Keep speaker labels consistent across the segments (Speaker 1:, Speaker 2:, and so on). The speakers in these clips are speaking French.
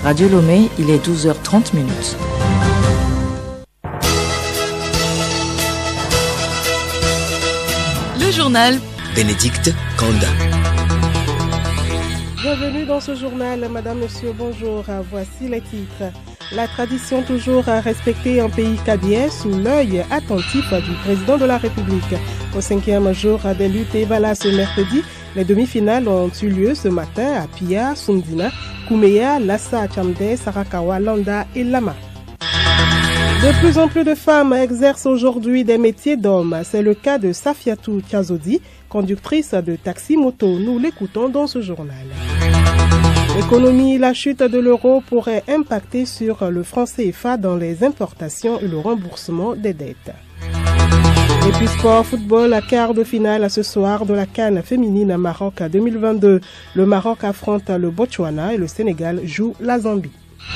Speaker 1: Radio Lomé, il est 12h30.
Speaker 2: Le journal
Speaker 3: Bénédicte Kanda.
Speaker 4: Bienvenue dans ce journal, madame, monsieur, bonjour. Voici les titres. La tradition toujours respectée en pays kabye sous l'œil attentif du président de la République. Au 5e jour des luttes Evala ce mercredi, les demi-finales ont eu lieu ce matin à Pia, Sundina, Koumeya, Lassa, Tchamde, Sarakawa, Landa et Lama. De plus en plus de femmes exercent aujourd'hui des métiers d'hommes. C'est le cas de Safiatou Tiazodi, conductrice de taxi-moto. Nous l'écoutons dans ce journal. L'économie, la chute de l'euro pourrait impacter sur le franc CFA dans les importations et le remboursement des dettes. Et puis sport, football, à quart de finale ce soir de la CAN féminine à Maroc 2022. Le Maroc affronte le Botswana et le Sénégal joue la Zambie.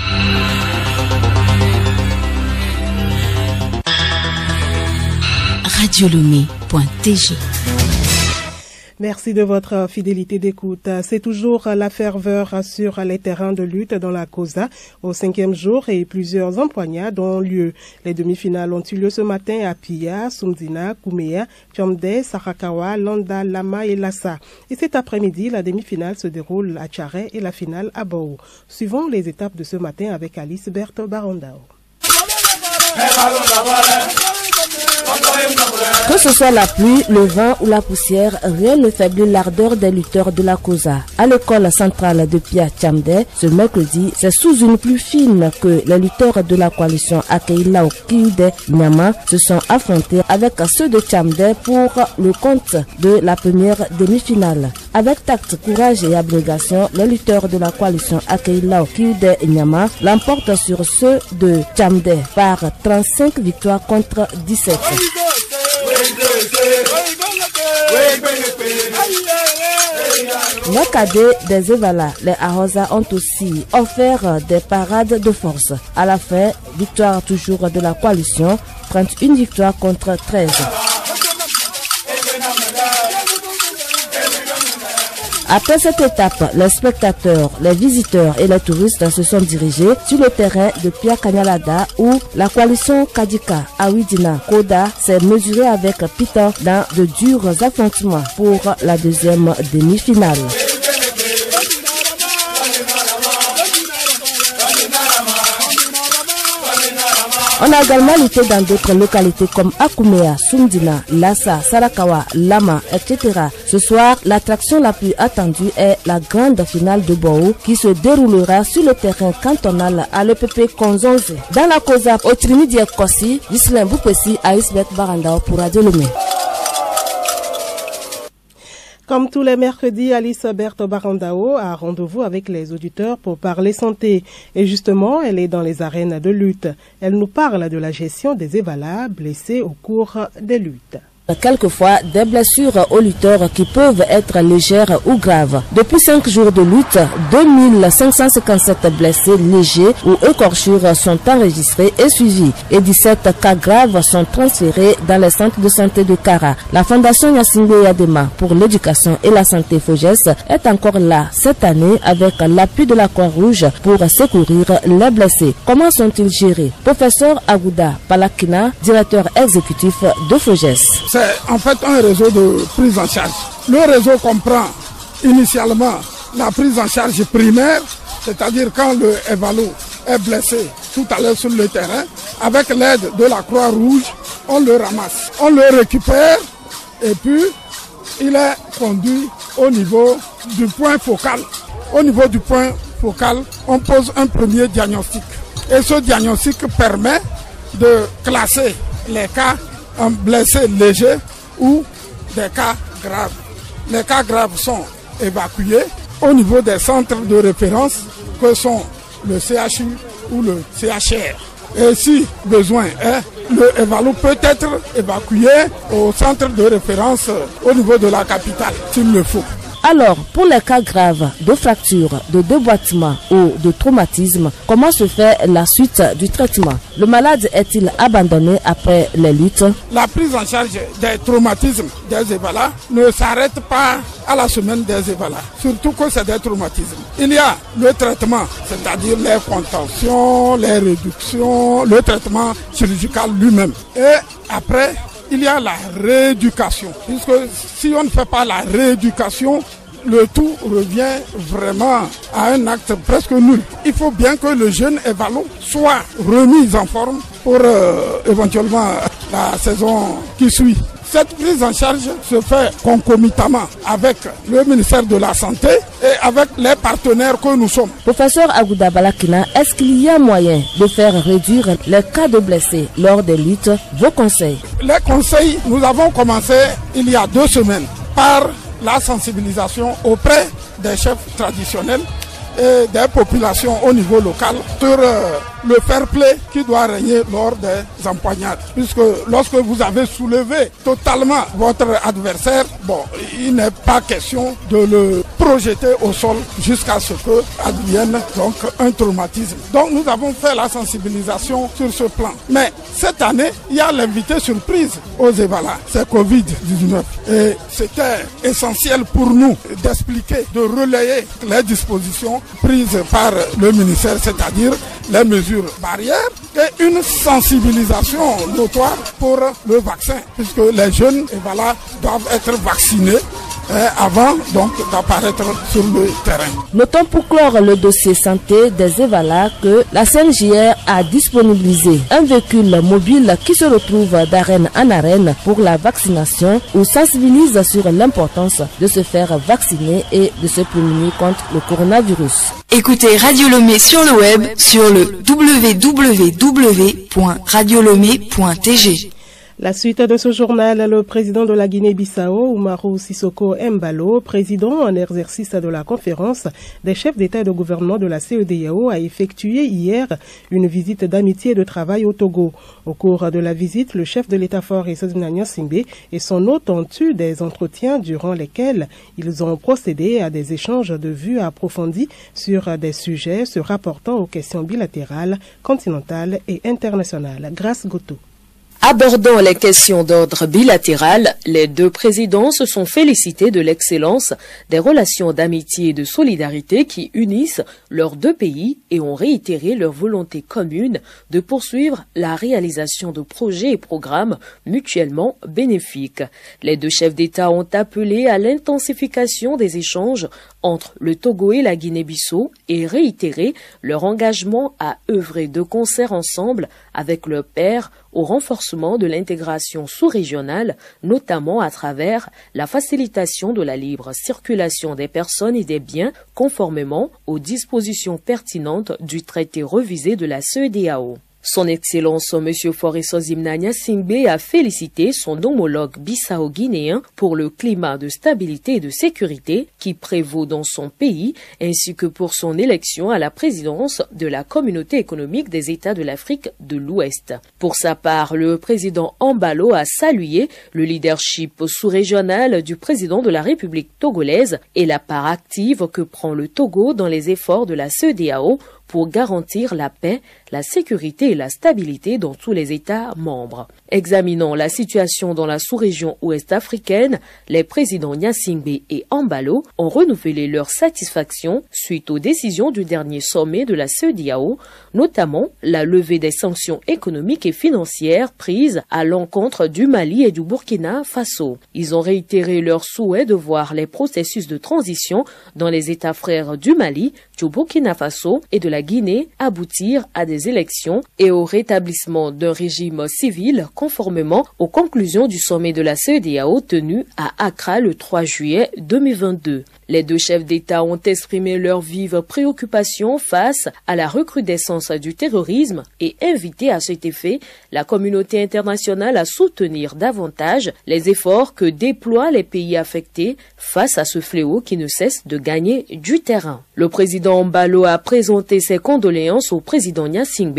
Speaker 2: radiolomé.tg.
Speaker 4: Merci de votre fidélité d'écoute. C'est toujours la ferveur sur les terrains de lutte dans la COSA au 5e jour et plusieurs empoignades ont lieu. Les demi-finales ont eu lieu ce matin à Pia, Sumdina, Koumeya, Tchamde, Sarakawa, Landa, Lama et Lassa. Et cet après-midi, la demi-finale se déroule à Tcharé et la finale à Bao. Suivons les étapes de ce matin avec Alice Berthe Barandao.
Speaker 5: Que ce soit la pluie, le vent ou la poussière, rien ne faiblit l'ardeur des lutteurs de la COSA. À l'école centrale de Pia Tchamde, ce mercredi, c'est sous une pluie fine que les lutteurs de la coalition Akeilao Kiude Nyama se sont affrontés avec ceux de Tchamde pour le compte de la première demi-finale. Avec tact, courage et abnégation, les lutteurs de la coalition Akeilao Kiude Nyama l'emportent sur ceux de Tchamde par 35 victoires contre 17. Les cadets des Evala, les Ahosa, ont aussi offert des parades de force. À la fin, victoire toujours de la coalition, 31 victoires contre 13. Après cette étape, les spectateurs, les visiteurs et les touristes se sont dirigés sur le terrain de Pia Kanyalada où la coalition Kadika Awidina Koda s'est mesurée avec Pitan dans de durs affrontements pour la deuxième demi-finale. On a également lutté dans d'autres localités comme Akumea, Sumdina, Lassa, Sarakawa, Lama, etc. Ce soir, l'attraction la plus attendue est la grande finale de Bao qui se déroulera sur le terrain cantonal à l'EPP Konzonze. Dans la COSA, au Trinidad Kossi, Gislain Boupessi, Aïsbeth Barandao pour Radio Lomé.
Speaker 4: Comme tous les mercredis, Alice Berthe Barandao a rendez-vous avec les auditeurs pour parler santé. Et justement, elle est dans les arènes de lutte. Elle nous parle de la gestion des Evala blessés au cours des luttes.
Speaker 5: Quelquefois, des blessures aux lutteurs qui peuvent être légères ou graves. Depuis 5 jours de lutte, 2557 blessés légers ou écorchures sont enregistrés et suivis et 17 cas graves sont transférés dans les centres de santé de Kara. La Fondation Yassingbe Yadema pour l'éducation et la santé FOGES est encore là cette année avec l'appui de la Croix-Rouge pour secourir les blessés. Comment sont-ils gérés? Professeur Agouda Palakina, directeur exécutif de FOGES.
Speaker 6: C'est en fait un réseau de prise en charge. Le réseau comprend initialement la prise en charge primaire, c'est-à-dire quand le évalo est blessé tout à l'heure sur le terrain, avec l'aide de la Croix-Rouge, on le ramasse, on le récupère et puis il est conduit au niveau du point focal. Au niveau du point focal, on pose un premier diagnostic et ce diagnostic permet de classer les cas en blessés légers ou des cas graves. Les cas graves sont évacués au niveau des centres de référence que sont le CHU ou le CHR. Et si besoin est, le évalo peut être évacué au centre de référence au niveau de la capitale, s'il le faut.
Speaker 5: Alors, pour les cas graves de fracture, de déboîtement ou de traumatisme, comment se fait la suite du traitement? Le malade est-il abandonné après les luttes?
Speaker 6: La prise en charge des traumatismes des EVALA ne s'arrête pas à la semaine des EVALA, surtout que c'est des traumatismes. Il y a le traitement, c'est-à-dire les contentions, les réductions, le traitement chirurgical lui-même. Et après, il y a la rééducation, puisque si on ne fait pas la rééducation, le tout revient vraiment à un acte presque nul. Il faut bien que le jeune évalo soit remis en forme pour éventuellement la saison qui suit. Cette prise en charge se fait concomitamment avec le ministère de la Santé et avec les partenaires que nous sommes.
Speaker 5: Professeur Agouda Balakina, est-ce qu'il y a moyen de faire réduire les cas de blessés lors des luttes? Vos conseils?
Speaker 6: Les conseils, nous avons commencé il y a 2 semaines par la sensibilisation auprès des chefs traditionnels et des populations au niveau local sur le fair play qui doit régner lors des empoignades. Puisque lorsque vous avez soulevé totalement votre adversaire, bon, il n'est pas question de le projeter au sol jusqu'à ce que advienne donc un traumatisme. Donc nous avons fait la sensibilisation sur ce plan. Mais cette année, il y a l'invité surprise aux EVALA, c'est Covid-19. Et c'était essentiel pour nous d'expliquer, de relayer les dispositions prises par le ministère, c'est-à-dire les mesures barrières et une sensibilisation notoire pour le vaccin, puisque les jeunes EVALA doivent être vaccinés avant donc d'apparaître sur le terrain.
Speaker 5: Notons pour clore le dossier santé des EVALA que la CNJR a disponibilisé un véhicule mobile qui se retrouve d'arène en arène pour la vaccination ou sensibilise sur l'importance de se faire vacciner et de se prémunir contre le coronavirus.
Speaker 2: Écoutez Radio Lomé sur le web sur le www.radiolomé.tg.
Speaker 4: La suite de ce journal, le président de la Guinée-Bissau, Umaru Sissoko Embalo, président en exercice de la conférence des chefs d'État et de gouvernement de la CEDEAO, a effectué hier une visite d'amitié et de travail au Togo. Au cours de la visite, le chef de l'État-fort Issozina Gnassingbé et son hôte ont eu des entretiens durant lesquels ils ont procédé à des échanges de vues approfondis sur des sujets se rapportant aux questions bilatérales, continentales et internationales. Grâce Goto.
Speaker 7: Abordant les questions d'ordre bilatéral, les deux présidents se sont félicités de l'excellence des relations d'amitié et de solidarité qui unissent leurs deux pays et ont réitéré leur volonté commune de poursuivre la réalisation de projets et programmes mutuellement bénéfiques. Les deux chefs d'État ont appelé à l'intensification des échanges entre le Togo et la Guinée-Bissau et réitéré leur engagement à œuvrer de concert ensemble avec leurs pairs au renforcement de l'intégration sous-régionale, notamment à travers la facilitation de la libre circulation des personnes et des biens conformément aux dispositions pertinentes du traité revisé de la CEDEAO. Son Excellence M. Issozina Gnassingbé a félicité son homologue bissau-guinéen pour le climat de stabilité et de sécurité qui prévaut dans son pays, ainsi que pour son élection à la présidence de la Communauté économique des États de l'Afrique de l'Ouest. Pour sa part, le président Embalo a salué le leadership sous-régional du président de la République togolaise et la part active que prend le Togo dans les efforts de la CEDEAO pour garantir la paix, la sécurité et la stabilité dans tous les États membres. Examinant la situation dans la sous-région ouest africaine, les présidents Gnassingbé et Embalo ont renouvelé leur satisfaction suite aux décisions du dernier sommet de la CEDEAO, notamment la levée des sanctions économiques et financières prises à l'encontre du Mali et du Burkina Faso. Ils ont réitéré leur souhait de voir les processus de transition dans les États frères du Mali, du Burkina Faso et de la Guinée aboutir à des élections et au rétablissement d'un régime civil conformément aux conclusions du sommet de la CEDEAO tenu à Accra le 3 juillet 2022. Les deux chefs d'État ont exprimé leur vive préoccupation face à la recrudescence du terrorisme et invité à cet effet la communauté internationale à soutenir davantage les efforts que déploient les pays affectés face à ce fléau qui ne cesse de gagner du terrain. Le président Embalo a présenté ses condoléances au président Gnassingbé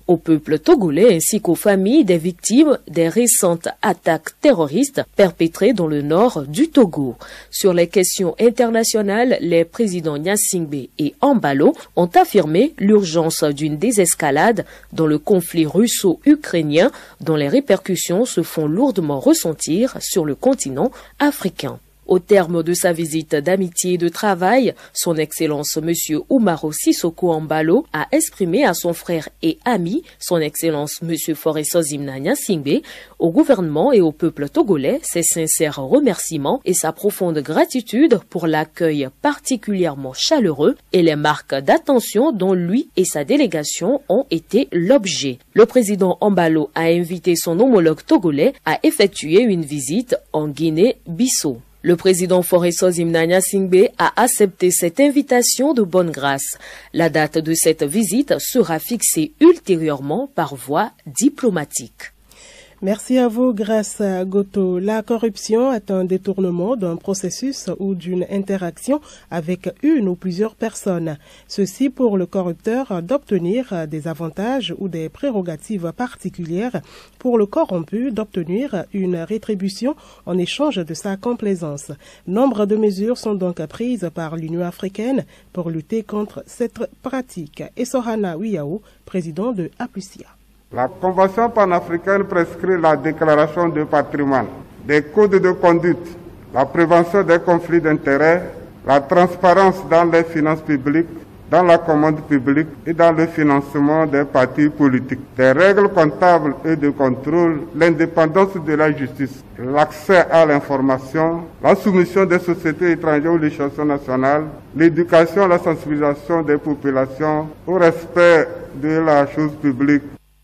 Speaker 7: au peuple togolais ainsi qu'aux familles des victimes des récentes attaques terroristes perpétrées dans le nord du Togo. Sur les questions internationales, les présidents Gnassingbé et Embalo ont affirmé l'urgence d'une désescalade dans le conflit russo-ukrainien dont les répercussions se font lourdement ressentir sur le continent africain. Au terme de sa visite d'amitié et de travail, son Excellence M. Umaro Sissoko Embalo a exprimé à son frère et ami, son Excellence M. Foresozimna Gnassingbé, au gouvernement et au peuple togolais ses sincères remerciements et sa profonde gratitude pour l'accueil particulièrement chaleureux et les marques d'attention dont lui et sa délégation ont été l'objet. Le président Embalo a invité son homologue togolais à effectuer une visite en Guinée-Bissau. Le président Foresozimna Gnassingbé a accepté cette invitation de bonne grâce. La date de cette visite sera fixée ultérieurement par voie diplomatique.
Speaker 4: Merci à vous, Grace Goto. La corruption est un détournement d'un processus ou d'une interaction avec une ou plusieurs personnes. Ceci pour le corrupteur d'obtenir des avantages ou des prérogatives particulières, pour le corrompu d'obtenir une rétribution en échange de sa complaisance. Nombre de mesures sont donc prises par l'Union africaine pour lutter contre cette pratique. Et Sohana Wiyaou, président de Apusia.
Speaker 8: La Convention panafricaine prescrit la déclaration de patrimoine, des codes de conduite, la prévention des conflits d'intérêts, la transparence dans les finances publiques, dans la commande publique et dans le financement des partis politiques, des règles comptables et de contrôle, l'indépendance de la justice, l'accès à l'information, la soumission des sociétés étrangères aux législations nationales, l'éducation, la sensibilisation des populations au respect de la chose publique.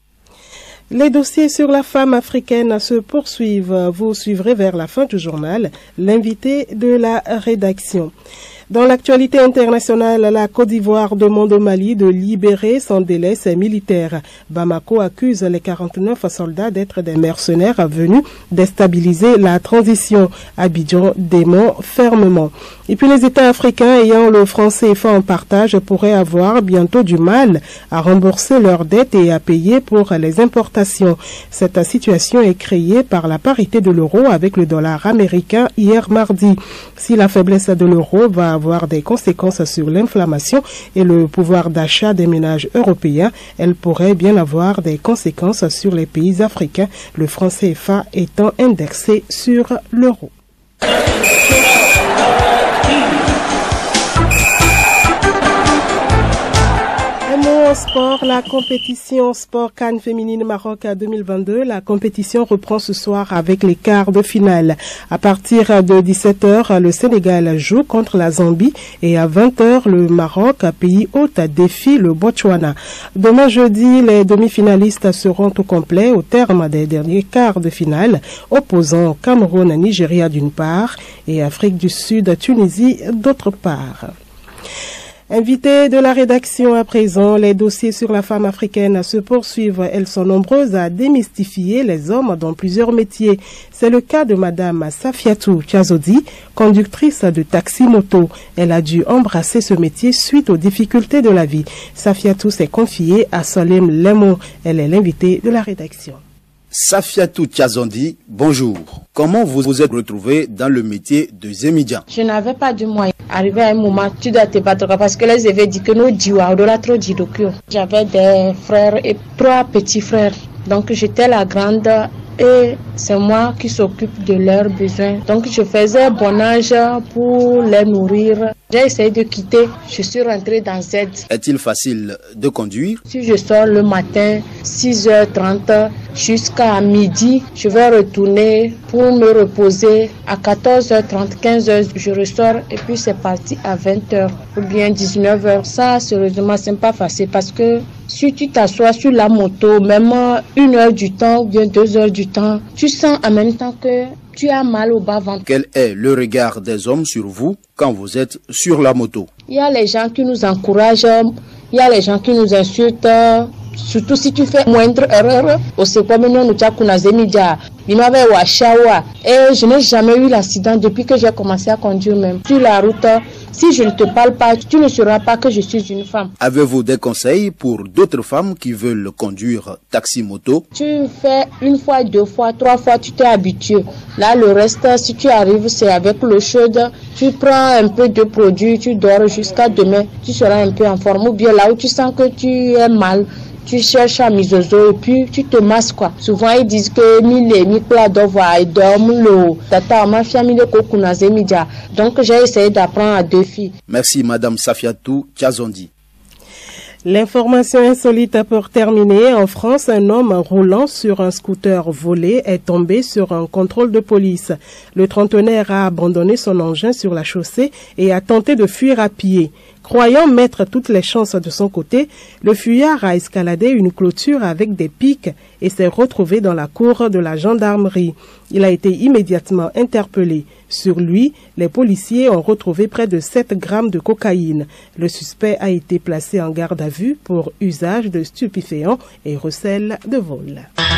Speaker 4: Les dossiers sur la femme africaine se poursuivent. Vous suivrez vers la fin du journal l'invité de la rédaction. Dans l'actualité internationale, la Côte d'Ivoire demande au Mali de libérer sans délai ses militaires. Bamako accuse les 49 soldats d'être des mercenaires venus déstabiliser la transition. Abidjan dément fermement. Et puis les États africains ayant le franc CFA en partage pourraient avoir bientôt du mal à rembourser leurs dettes et à payer pour les importations. Cette situation est créée par la parité de l'euro avec le dollar américain hier mardi. Si la faiblesse de l'euro va avoir des conséquences sur l'inflation et le pouvoir d'achat des ménages européens, elle pourrait bien avoir des conséquences sur les pays africains, le franc CFA étant indexé sur l'euro. Sport, la compétition Sport Cannes féminine Maroc 2022. La compétition reprend ce soir avec les quarts de finale. À partir de 17h, le Sénégal joue contre la Zambie et à 20h, le Maroc, pays hôte, défie le Botswana. Demain jeudi, les demi-finalistes seront au complet au terme des derniers quarts de finale, opposant Cameroun, Nigeria d'une part et Afrique du Sud, Tunisie d'autre part. Invité de la rédaction à présent, les dossiers sur la femme africaine se poursuivent. Elles sont nombreuses à démystifier les hommes dans plusieurs métiers. C'est le cas de Madame Safiatou Tchazodi, conductrice de taxi-moto. Elle a dû embrasser ce métier suite aux difficultés de la vie. Safiatou s'est confiée à Solem Lemo. Elle est l'invitée de la rédaction.
Speaker 9: Safiatou Tchazondi, bonjour. Comment vous vous êtes retrouvé dans le métier de Zemidian?
Speaker 10: Je n'avais pas de moyens. Arrivé à un moment, tu dois te battre parce que les avaient dit que nous diwa au-delà trop d'idokyo. J'avais des frères et 3 petits frères. Donc j'étais la grande et c'est moi qui s'occupe de leurs besoins. Donc je faisais bon âge pour les nourrir. J'ai essayé de quitter, je suis rentrée dans Z.
Speaker 9: Est-il facile de conduire?
Speaker 10: Si je sors le matin, 6h30 jusqu'à midi, je vais retourner pour me reposer. À 14h30, 15h, je ressors et puis c'est parti à 20h ou bien 19h. Ça, sérieusement, c'est pas facile parce que si tu t'assois sur la moto, même 1 heure du temps ou bien 2 heures du temps, tu sens en même temps que tu as mal au bas-ventre.
Speaker 9: Quel est le regard des hommes sur vous quand vous êtes sur la moto?
Speaker 10: Il y a les gens qui nous encouragent, il y a les gens qui nous insultent. Surtout si tu fais moindre erreur, au secours, nous Il m'avait washawa. Et je n'ai jamais eu l'accident depuis que j'ai commencé à conduire même. Sur la route, si je ne te parle pas, tu ne sauras pas que je suis une femme.
Speaker 9: Avez-vous des conseils pour d'autres femmes qui veulent conduire taxi-moto?
Speaker 10: Tu fais une fois, 2 fois, 3 fois, tu t'es habitué. Là, le reste, si tu arrives, c'est avec l'eau chaude. Tu prends un peu de produit, tu dors jusqu'à demain. Tu seras un peu en forme. Ou bien là où tu sens que tu es mal, tu cherches à misozo et puis tu te masses quoi. Souvent ils disent que donc j'ai essayé d'apprendre à 2 filles.
Speaker 9: Merci Madame Safiatou Tchazondi.
Speaker 4: L'information insolite pour terminer. En France, un homme roulant sur un scooter volé est tombé sur un contrôle de police. Le trentenaire a abandonné son engin sur la chaussée et a tenté de fuir à pied. Croyant mettre toutes les chances de son côté, le fuyard a escaladé une clôture avec des pics et s'est retrouvé dans la cour de la gendarmerie. Il a été immédiatement interpellé. Sur lui, les policiers ont retrouvé près de 7 grammes de cocaïne. Le suspect a été placé en garde à vue pour usage de stupéfiants et recel de vol.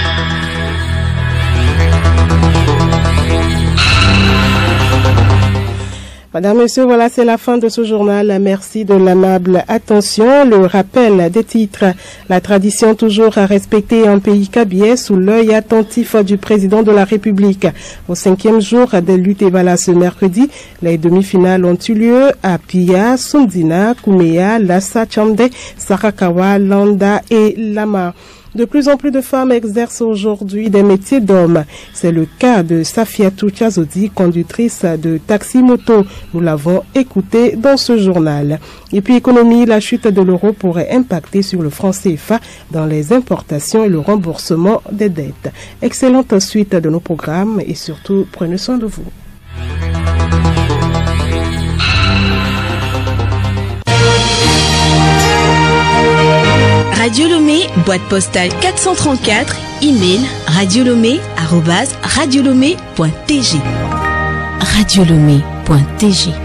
Speaker 4: Madame, Monsieur, voilà, c'est la fin de ce journal. Merci de l'amable attention. Le rappel des titres. La tradition toujours respectée en pays Kabylie sous l'œil attentif du président de la République. Au 5e jour des luttes et voilà ce mercredi, les demi-finales ont eu lieu à Pia, Sundina, Kumeya, Lassa, Chamde, Sarakawa, Landa et Lama. De plus en plus de femmes exercent aujourd'hui des métiers d'hommes. C'est le cas de Safiatou Tchazondi, conductrice de taxi-moto. Nous l'avons écouté dans ce journal. Et puis économie, la chute de l'euro pourrait impacter sur le franc CFA dans les importations et le remboursement des dettes. Excellente suite de nos programmes et surtout, prenez soin de vous.
Speaker 2: Radio Lomé, boîte postale 434, email radiolomé@radiolomé.tg. Radiolomé.tg